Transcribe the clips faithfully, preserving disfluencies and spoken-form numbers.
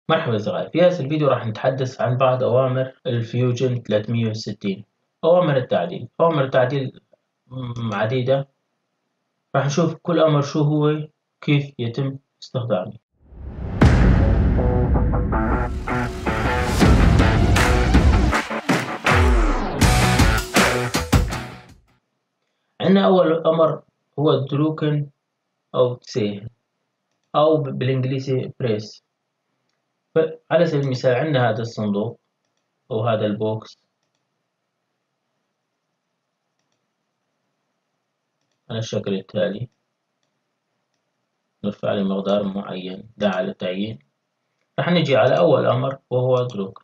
مرحبا صغار، في هذا الفيديو راح نتحدث عن بعض أوامر الفيوجن ثلاثمية وستين. أوامر التعديل أوامر التعديل م- عديدة. راح نشوف كل أمر شو هو، كيف يتم استخدامه. عندنا أول أمر هو دروكن أو تسيه أو بالإنجليزي بريس. على سبيل المثال عندنا هذا الصندوق أو هذا البوكس على الشكل التالي. نرفع له مقدار معين داعي للتعيين. راح نجي على أول أمر وهو دروك.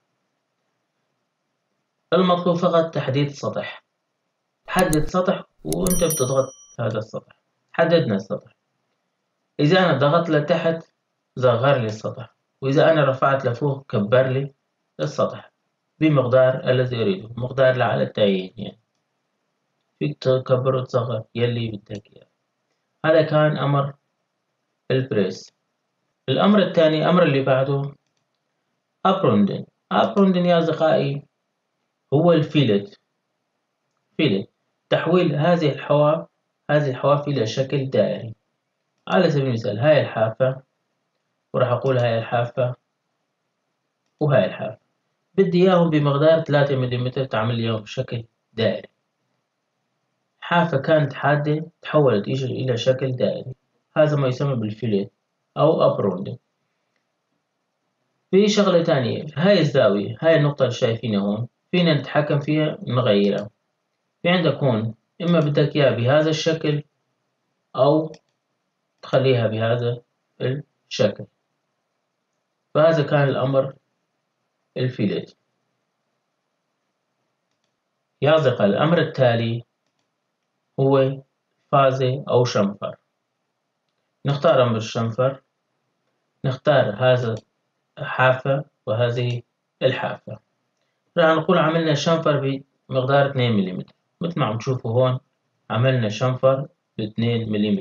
المطلوب فقط تحديد سطح. حدد سطح وانت بتضغط هذا السطح. حددنا السطح. إذا أنا ضغطت لتحت صغر لي السطح، وإذا أنا رفعت لفوق كبر لي السطح بمقدار الذي أريده، مقدار على التعيين. يعني فيك تكبر وتصغر يلي بدك إياه. هذا كان أمر البريس. الأمر الثاني، الأمر اللي بعده أبروندن. أبروندن يا أصدقائي هو الفيلت. فيلت تحويل هذه الحواف هذه الحواف إلى شكل دائري. على سبيل المثال هاي الحافة، وراح أقول هاي الحافة وهاي الحافة، بدي إياهم بمقدار ثلاثة ملم، تعمل إياهم بشكل دائري. حافة كانت حادة تحولت إلى شكل دائري، هذا ما يسمى بالفيلت أو أبروندنج. في شغلة تانية، هاي الزاوية، هاي النقطة اللي شايفينها هون، فينا نتحكم فيها نغيرها. في عندك هون إما بدك إياها بهذا الشكل أو تخليها بهذا الشكل. فهذا كان الأمر الفيلت. يا أصدقاء، الأمر التالي هو فازة أو شنفر. نختار أمر الشنفر. نختار هذا الحافة وهذه الحافة. راح نقول عملنا شنفر بمقدار اثنين ملم. مثل ما عم تشوفوا هون عملنا شنفر باثنين ملم.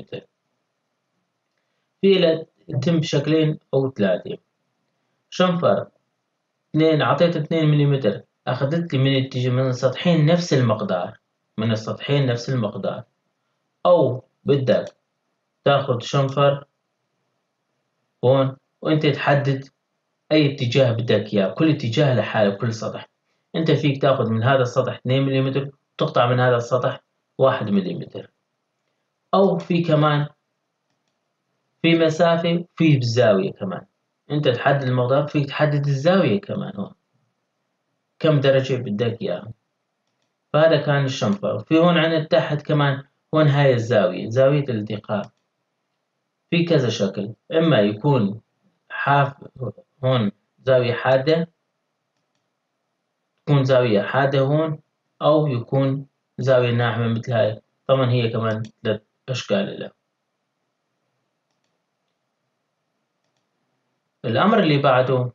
في له يتم بشكلين أو ثلاثة. شنفر اثنين، عطيت اثنين ملم، أخذت لي من الاتجاه من السطحين نفس المقدار من السطحين نفس المقدار. أو بدك تاخذ شنفر هون وأنت تحدد أي اتجاه بدك إياه، كل اتجاه لحاله، كل سطح. أنت فيك تاخذ من هذا السطح اثنين ملم وتقطع من هذا السطح واحد ملم. أو في كمان في مسافة في بالزاوية كمان. أنت تحدد المقدار، فيك تحدد الزاوية كمان هون كم درجة بدك إياها. فهذا كان الشنفر. في هون عندنا تحت كمان، هون هاي الزاوية، زاوية الالتقاء في كذا شكل. إما يكون حاف هون زاوية حادة، تكون زاوية حادة هون، أو يكون زاوية ناعمة مثل هاي. طبعا هي كمان ثلاث أشكال لها. الأمر اللي بعده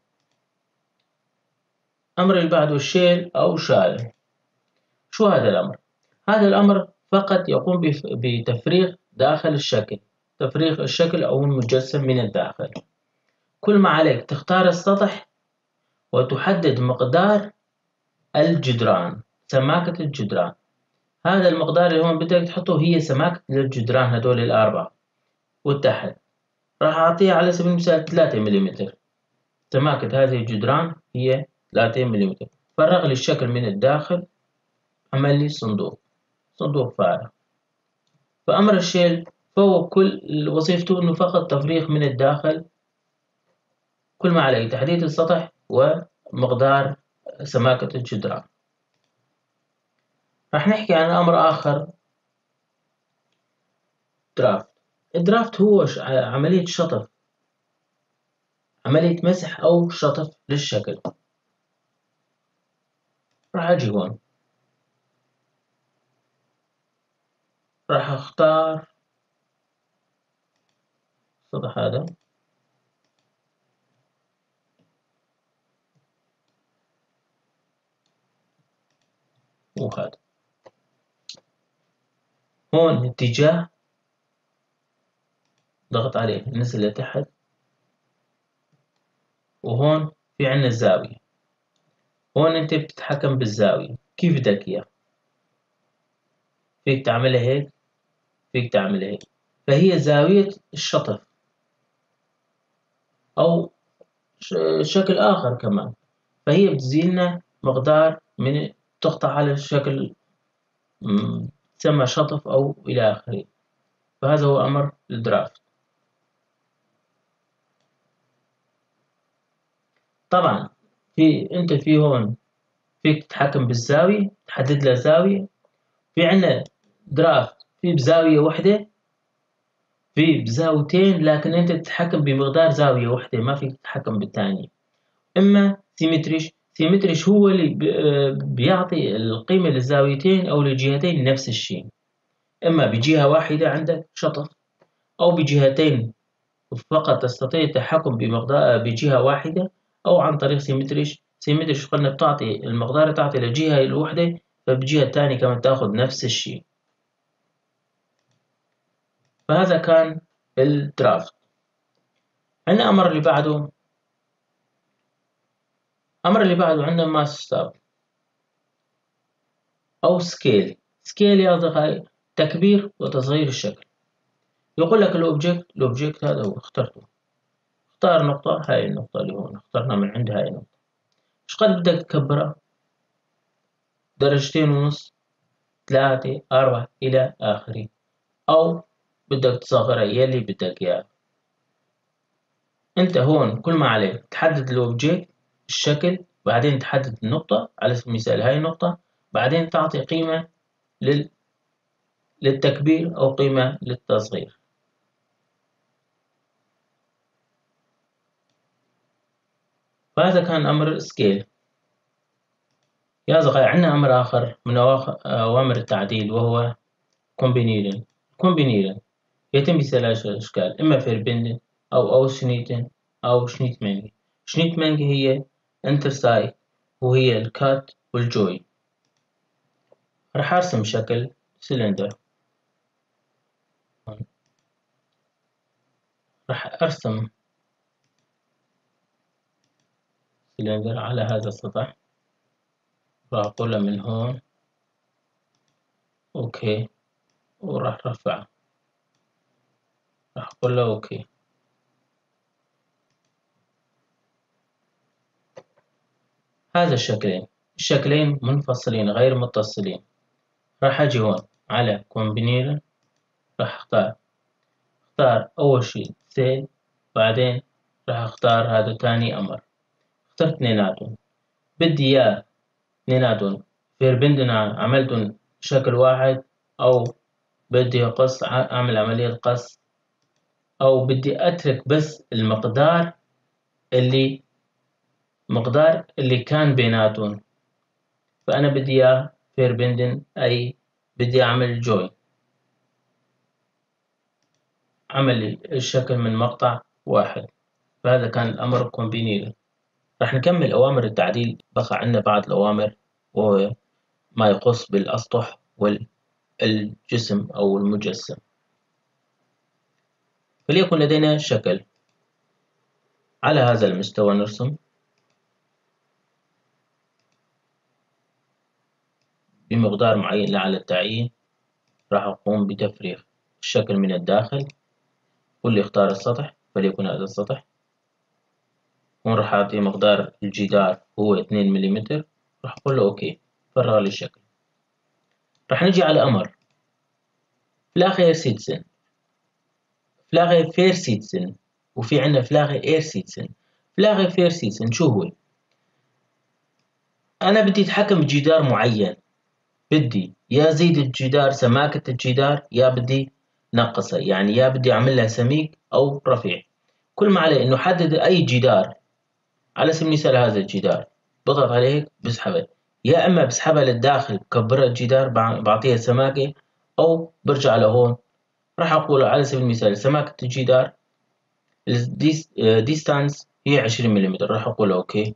أمر اللي بعده شيل أو شال. شو هذا الأمر؟ هذا الأمر فقط يقوم بتفريغ داخل الشكل، تفريغ الشكل أو المجسم من الداخل. كل ما عليك تختار السطح وتحدد مقدار الجدران، سماكة الجدران. هذا المقدار اللي هون بدك تحطه هي سماكة الجدران هدول الأربعة. والتحت راح أعطيها على سبيل المثال ثلاثة ملم. سماكة هذه الجدران هي ثلاثة ملم. فرغ لي الشكل من الداخل، عمل لي صندوق صندوق فارغ. فأمر الشيل فهو كل وظيفته إنه فقط تفريغ من الداخل. كل ما عليه تحديد السطح ومقدار سماكة الجدران. راح نحكي عن أمر آخر، درافت. الدرافت هو عملية شطف، عملية مسح أو شطف للشكل. راح أجي هون، راح أختار السطح هذا وهذا. هون اتجاه ضغط عليه نزل لتحت، وهون في عنا الزاوية. هون انت بتتحكم بالزاوية كيف بدك اياه، فيك تعملها هيك، فيك تعملها هيك. فهي زاوية الشطف او شكل اخر كمان، فهي بتزيلنا مقدار من تقطع على الشكل تسمى شطف او الى اخره. فهذا هو امر الدرافت. طبعا في انت في هون فيك تتحكم بالزاوية، تحدد له زاوية. في عنا درافت في بزاوية واحدة، في بزاويتين، لكن انت تتحكم بمقدار زاوية واحدة، ما فيك تتحكم بالثانية. اما سيمتريش، سيمتريش هو اللي بيعطي القيمة للزاويتين او للجهتين نفس الشيء، اما بجهة واحدة عندك شطف، او بجهتين فقط تستطيع التحكم بمقدار بجهة واحدة، أو عن طريق سيمتريش. سيمتريش قلنا بتعطي المقدار تعطي للجهة الوحدة، فبجهة الثانية كمان تأخذ نفس الشيء. فهذا كان الدرافت. عندنا أمر اللي بعده، أمر اللي بعده عندنا ماس ستاب أو سكيل. سكيل يا أصدقائي تكبير وتصغير الشكل. يقول لك الأوبجكت، الأوبجكت هذا هو اخترته، اختار نقطة، هاي النقطة اللي هون اخترنا من عند هاي النقطة. ايش قد بدك تكبرها؟ درجتين ونص، ثلاثة، أربعة إلى آخره، أو بدك تصغرها يلي بدك إياه. أنت هون كل ما عليك تحدد الأوبجيكت الشكل، بعدين تحدد النقطة، على سبيل المثال هاي النقطة، بعدين تعطي قيمة لل... للتكبير أو قيمة للتصغير. فهذا كان أمر سكيل. يا أصدقائي عندنا أمر آخر من أوامر التعديل وهو كومبينيرن. كومبينيرن يتم بثلاث أشكال، إما فيربندن أو أو شنيتن أو شنيتمانج. شنيتمانج هي انترساي، وهي الكات والجوي. راح أرسم شكل سلندر، راح أرسم سلندر على هذا السطح، راح أقول من هون أوكي، وراح أرفعه، راح أقول له أوكي. هذا الشكلين، الشكلين منفصلين غير متصلين. راح أجي هون على كومبينيرن، راح أختار اختار أول شي سيل، بعدين راح أختار هذا تاني أمر. اخترت اثنيناتهم، بدي إياه اثنيناتهم فيربندنا عملتهم شكل واحد، أو بدي أقص أعمل عملية قص، أو بدي أترك بس المقدار اللي مقدار اللي كان بيناتهم. فأنا بدي إياه فيربندن، أي بدي أعمل جوين، عمل الشكل من مقطع واحد. فهذا كان الأمر كومبينيرن. راح نكمل أوامر التعديل، بقى عندنا بعض الأوامر وهو ما يخص بالأسطح والجسم أو المجسم. فليكن لدينا شكل على هذا المستوى، نرسم بمقدار معين على التعيين. راح أقوم بتفريغ الشكل من الداخل، واللي اختار السطح فليكن هذا السطح. هون راح أعطي مقدار الجدار هو اثنين ملم، راح أقول له أوكي، فرغ لي الشكل. راح نجي على أمر فلاغي سيتسن، فلاغي فير سيتسن، وفي عندنا فلاغي اير سيتسن. فلاغي فير سيتسن شو هو؟ أنا بدي أتحكم بجدار معين، بدي يا زيد الجدار سماكة الجدار، يا بدي نقصه، يعني يا بدي أعمل له سميك أو رفيع. كل ما عليه إنه حدد أي جدار. على سبيل المثال هذا الجدار بضغط عليه بسحبه، يا إما بسحبها للداخل بكبر الجدار بعطيها سماكة، أو برجع لهون راح أقول على سبيل المثال سماكة الجدار الديستانس هي عشرين ملم، راح أقول أوكي،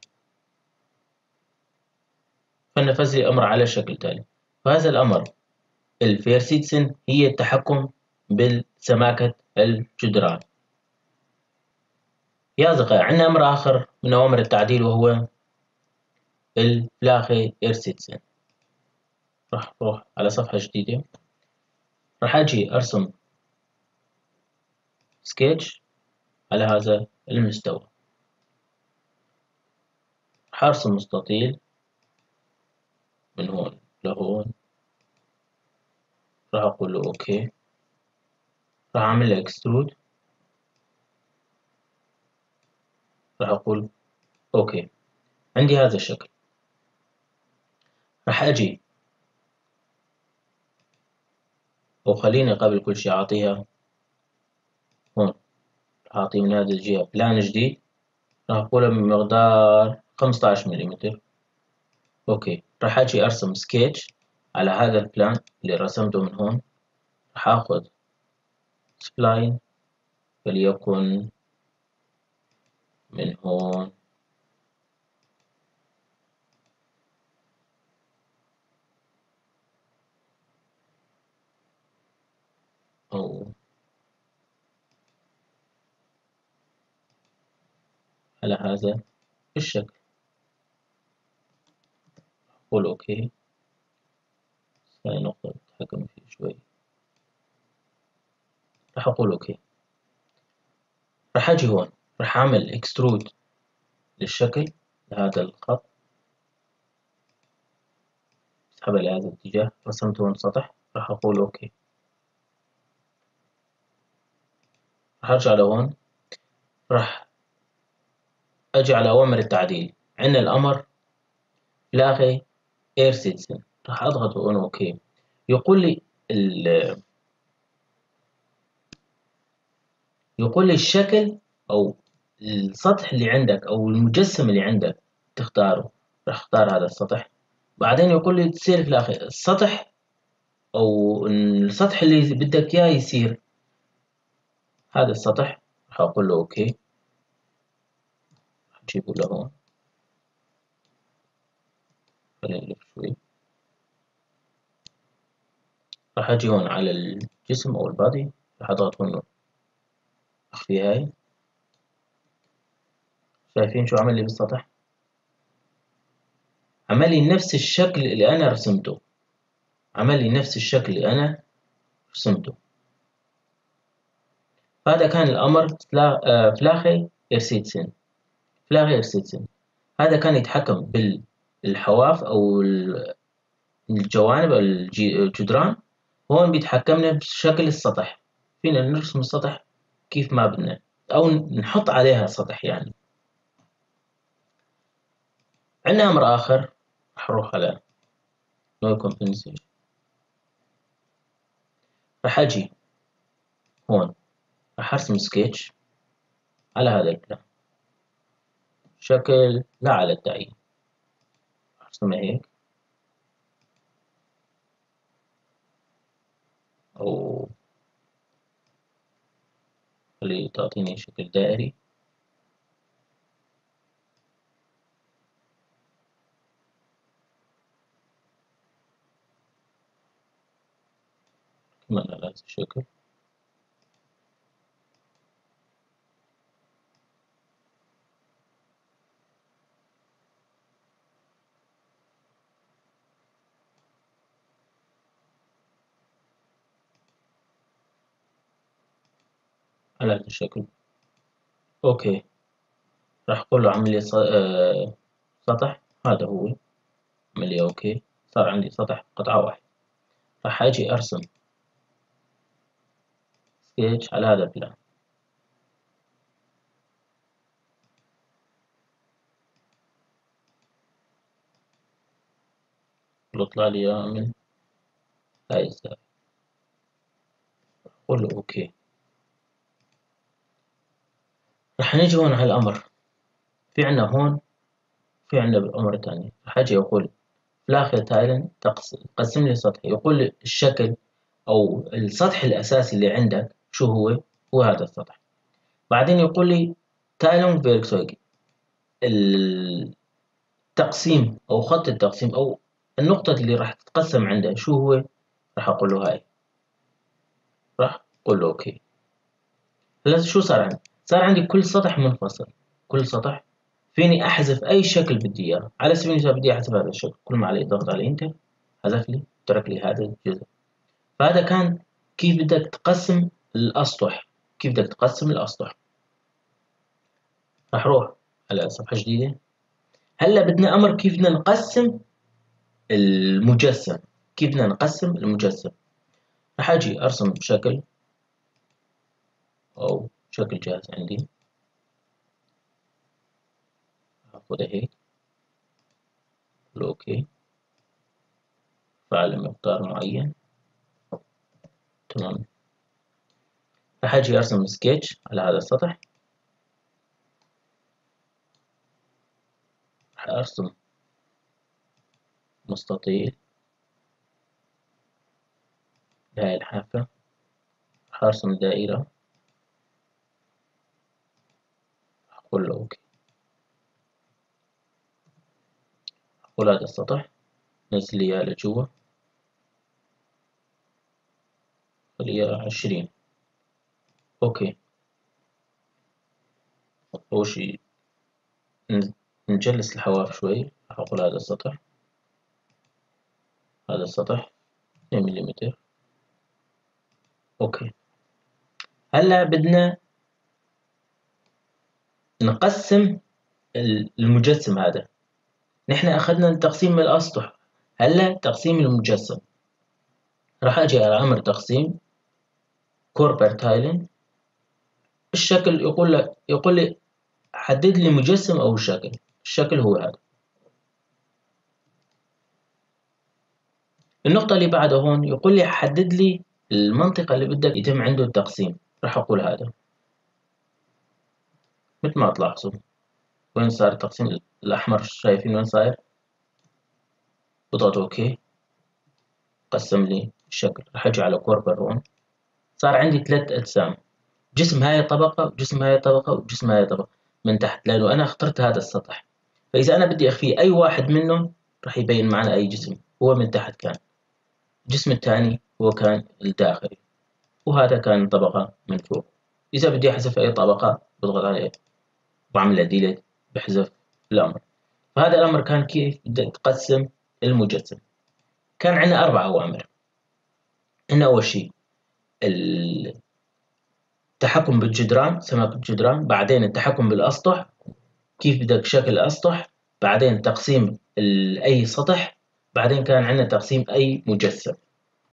فنفذ لي الأمر على شكل تالي. فهذا الأمر الفيرسيتسن هي التحكم بالسماكة الجدران. يا أصدقائي عندنا أمر آخر من أوامر التعديل وهو الفلاخي إرسيتسن. راح أروح على صفحة جديدة، راح أجي أرسم سكتش على هذا المستوى، راح أرسم مستطيل من هون لهون، راح أقول له أوكي، راح أعمل له إكسترود، راح أقول أوكي. عندي هذا الشكل، راح أجي أو خليني قبل كل شيء أعطيها هون، راح أعطيه من هذه الجهة بلان جديد، راح أقوله بمقدار خمسة عشر ملم. أوكي، راح أجي أرسم سكتش على هذا البلان اللي رسمته من هون، راح آخذ سبلاين وليكن من هون أو على هذا الشكل، أقول أوكي. هاي نقطة أتحكم فيه شوي، راح أقول أوكي. راح أجي هون، راح أعمل إكسترود للشكل لهذا الخط، أسحبه لهذا الاتجاه، رسمت هون سطح، راح أقول أوكي. راح أرجع لهون، راح أجي على أوامر التعديل، عندنا الأمر لاغي إير سيتسن، راح أضغط هون أوكي. يقول لي ال يقول لي الشكل أو السطح اللي عندك أو المجسم اللي عندك تختاره، راح أختار هذا السطح. بعدين يقول لي تصير في الأخير السطح أو السطح اللي بدك إياه يصير هذا السطح، راح أقول له أوكي. أجيبه لهون، خلينا نلف شوي، راح أجي هون على الجسم أو البادي، راح أضغط هون أخفي هاي. شايفين شو عمل لي بالسطح؟ عمل لي نفس الشكل اللي أنا رسمته، عمل لي نفس الشكل اللي أنا رسمته. فهذا كان الأمر فلاخي إرسيتسن. فلاخي إرسيتسن هذا كان يتحكم بالحواف أو الجوانب أو الجدران، هون بيتحكمنا بشكل السطح، فينا نرسم السطح كيف ما بدنا أو نحط عليها سطح يعني. عندنا أمر آخر، راح أروح على نو كومبنسيشن، راح أجي هون راح أرسم سكتش على هذا البلان، شكل لا على التعيين، أرسمه هيك أو خلي تعطيني شكل دائري. كمان على هذا الشكل. على هذا الشكل أوكي. راح أقول له اعمل لي سطح، هذا هو، اعمل لي أوكي، صار عندي سطح قطعة واحدة. راح أجي أرسم سكتش على هذا البلان، يطلع لي إياه من هاي الزاوية، أقول له أوكي. راح نجي هون على الأمر، في عنا هون في عنا أمر تاني، راح أجي أقول في الآخر تايلن قسم لي سطح، يقول لي الشكل أو السطح الأساسي اللي عندك شو هو؟ هو هذا السطح. بعدين يقول لي تايلونج فيركسويج، التقسيم أو خط التقسيم أو النقطة اللي راح تتقسم عندها شو هو؟ راح أقول له هاي، راح أقول له أوكي. هلا شو صار عندي؟ صار عندي كل سطح منفصل، كل سطح فيني أحذف أي شكل بدي إياه. على سبيل المثال بدي أحذف هذا الشكل، كل ما علي ضغط على إنتر حذف لي، ترك لي هذا الجزء. فهذا كان كيف بدك تقسم الأسطح، كيف بدك تقسم الأسطح. راح أروح على صفحة جديدة. هلا بدنا أمر كيف بدنا نقسم المجسم، كيف بدنا نقسم المجسم. راح أجي أرسم شكل أو شكل جاهز عندي، أخذه هيك، أوكي، فعل مقدار معين، تمام. راح أجي أرسم سكتش على هذا السطح، راح أرسم مستطيل بهاي الحافة، راح أرسم دائرة، أقول له أوكي. أقول هذا السطح نزل لي إياه لجوا، خليه عشرين، أوكي. أول شي نجلس الحواف شوي، راح أقول هذا السطح، هذا السطح اثنين ملم، أوكي. هلا بدنا نقسم المجسم هذا. نحن أخذنا تقسيم الأسطح، هلا تقسيم المجسم. راح أجي على أمر تقسيم كوربرتايلن. الشكل يقول لك، يقول لي حدد لي مجسم أو شكل. الشكل هو هذا. النقطة اللي بعدها هون يقول لي حدد لي المنطقة اللي بدك يتم عنده التقسيم. راح أقول هذا، مثل ما تلاحظوا وين صار التقسيم الأحمر، شايفين وين صاير؟ بضغط أوكي، قسم لي الشكل. راح أجي على كوربر هون، صار عندي ثلاث أجسام، جسم هاي الطبقة وجسم هاي الطبقة وجسم هاي الطبقة من تحت، لأنه أنا اخترت هذا السطح. فإذا أنا بدي أخفي أي واحد منهم راح يبين معنا أي جسم. هو من تحت كان، الجسم الثاني هو كان الداخلي، وهذا كان طبقة من فوق. إذا بدي أحذف أي طبقة بضغط عليه وأعمل ديليت، بحذف الأمر. فهذا الأمر كان كيف بدك تقسم المجسم. كان عندنا أربع أوامر. عندنا أول شيء التحكم بالجدران، سمك الجدران، بعدين التحكم بالأسطح، كيف بدك شكل الأسطح، بعدين تقسيم أي سطح، بعدين كان عندنا تقسيم أي مجسم.